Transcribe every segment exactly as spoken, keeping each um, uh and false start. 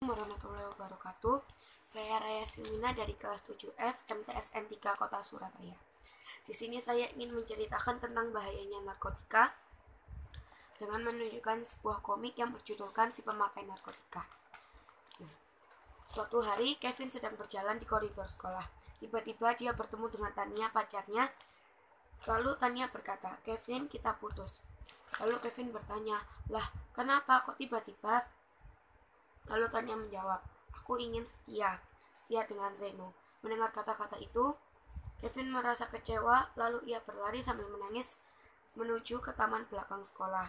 Warahmatullahi wabarakatuh. Saya Raya Silmina dari kelas tujuh F M T S N tiga Kota Surabaya. Di sini saya ingin menceritakan tentang bahayanya narkotika dengan menunjukkan sebuah komik yang berjudulkan Si Pemakai Narkotika. Nah, suatu hari Kevin sedang berjalan di koridor sekolah. Tiba-tiba dia bertemu dengan Tania, pacarnya. Lalu Tania berkata, "Kevin, kita putus." Lalu Kevin bertanya, "Lah, kenapa kok tiba-tiba?" Lalu Tania menjawab, "Aku ingin setia, setia dengan Reno." Mendengar kata-kata itu, Kevin merasa kecewa, lalu ia berlari sambil menangis menuju ke taman belakang sekolah.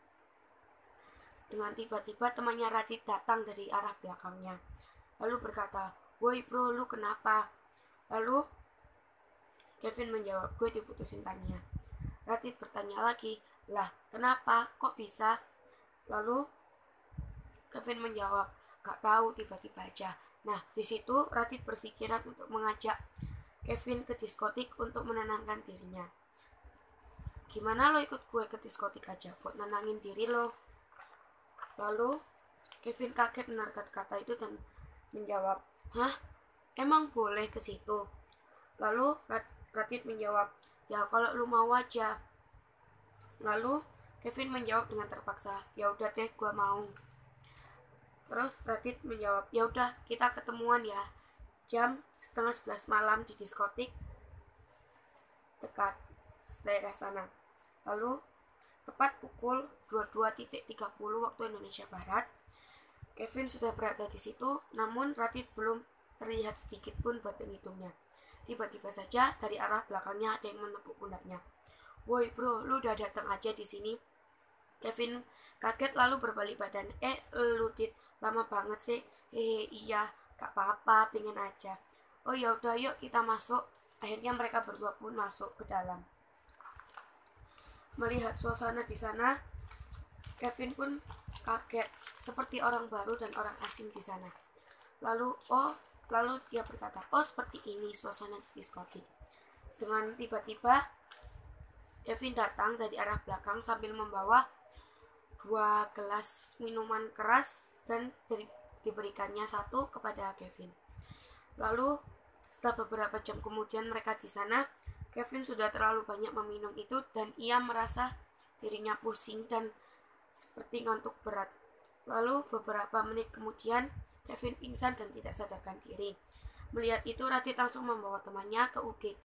Dengan tiba-tiba temannya Radit datang dari arah belakangnya, lalu berkata, "Woi bro, lu kenapa?" Lalu Kevin menjawab, "Gue diputusin Tania." Radit bertanya lagi, "Lah, kenapa? Kok bisa?" Lalu Kevin menjawab, "Gak tahu, tiba-tiba aja." Nah, di situ Radit berpikiran untuk mengajak Kevin ke diskotik untuk menenangkan dirinya. "Gimana lo ikut gue ke diskotik aja buat nenangin diri lo?" Lalu Kevin kaget mendengar kata-kata itu dan menjawab, "Hah? Emang boleh ke situ?" Lalu Radit menjawab, "Ya kalau lu mau aja." Lalu Kevin menjawab dengan terpaksa, "Ya udah deh, gue mau." Terus Radit menjawab, "Ya udah, kita ketemuan ya jam setengah sebelas malam di diskotik dekat daerah sana." Lalu tepat pukul dua puluh dua tiga puluh waktu Indonesia Barat, Kevin sudah berada di situ, namun Radit belum terlihat sedikit pun buat penghitungnya. Tiba-tiba saja dari arah belakangnya ada yang menepuk pundaknya. "Woi bro, lu udah datang aja di sini." Kevin kaget lalu berbalik badan. "Eh, lu Dit, lama banget sih." "Hehe, iya, gak apa-apa, pengen aja." "Oh ya udah, yuk kita masuk." Akhirnya mereka berdua pun masuk ke dalam. Melihat suasana di sana, Kevin pun kaget, seperti orang baru dan orang asing di sana. Lalu, oh, lalu dia berkata, "Oh, seperti ini suasana di diskotik." Dengan tiba-tiba, Kevin datang dari arah belakang sambil membawa dua gelas minuman keras dan diberikannya satu kepada Kevin. Lalu setelah beberapa jam kemudian mereka di sana, Kevin sudah terlalu banyak meminum itu dan ia merasa dirinya pusing dan seperti ngantuk berat. Lalu beberapa menit kemudian Kevin pingsan dan tidak sadarkan diri. Melihat itu, Radit langsung membawa temannya ke U G